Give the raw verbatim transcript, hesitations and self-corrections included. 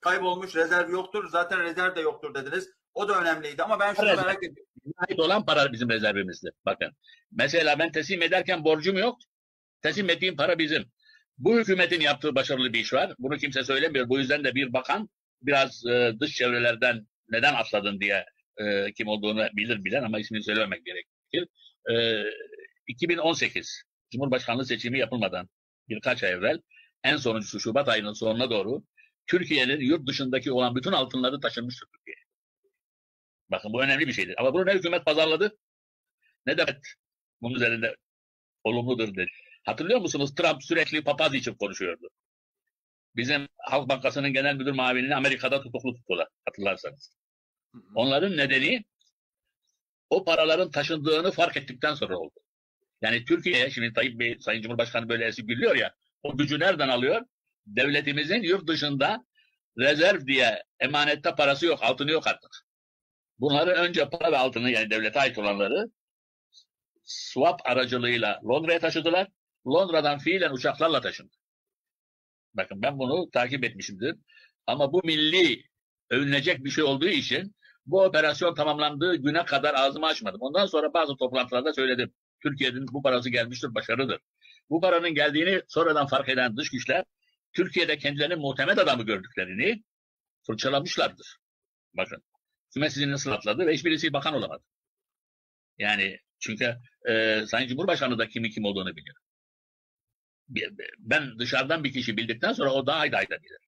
kaybolmuş, rezerv yoktur. Zaten rezerv de yoktur dediniz. O da önemliydi ama ben şunu Rezerv. merak ediyorum. Ait olan para bizim rezervimizdi. Bakın. Mesela ben teslim ederken borcum yok. Teslim ettiğim para bizim. Bu hükümetin yaptığı başarılı bir iş var. Bunu kimse söylemiyor. Bu yüzden de bir bakan biraz e, dış çevrelerden neden atladın diye e, kim olduğunu bilir bilen ama ismini söylememek gerekir. E, iki bin on sekiz Cumhurbaşkanlığı seçimi yapılmadan birkaç ay evvel en sonuncusu Şubat ayının sonuna doğru Türkiye'nin yurt dışındaki olan bütün altınları taşınmıştır Türkiye'ye. Bakın bu önemli bir şeydir. Ama bunu ne hükümet pazarladı ne de bunun üzerinde olumludur dedi. Hatırlıyor musunuz? Trump sürekli papaz için konuşuyordu. Bizim Halk Bankası'nın genel müdür mavinini Amerika'da tutuklu tuttular. Hatırlarsanız. Onların nedeni o paraların taşındığını fark ettikten sonra oldu. Yani Türkiye'ye, şimdi Tayyip Bey, Sayın Cumhurbaşkanı böyle esip gülüyor ya, o gücü nereden alıyor? Devletimizin yurt dışında rezerv diye emanette parası yok, altını yok artık. Bunları önce para ve altını, yani devlete ait olanları swap aracılığıyla Londra'ya taşıdılar. Londra'dan fiilen uçaklarla taşındı. Bakın ben bunu takip etmişimdir. Ama bu milli övünecek bir şey olduğu için bu operasyon tamamlandığı güne kadar ağzımı açmadım. Ondan sonra bazı toplantılarda söyledim. Türkiye'nin bu parası gelmiştir, başarıdır. Bu paranın geldiğini sonradan fark eden dış güçler Türkiye'de kendilerinin muhtemet adamı gördüklerini fırçalamışlardır. Bakın. Hükümet sizi nasıl atladı ve hiçbirisi bakan olamadı. Yani çünkü e, Sayın Cumhurbaşkanı da kimin kim olduğunu biliyor. Ben dışarıdan bir kişi bildikten sonra o daha ayda ayda bilir.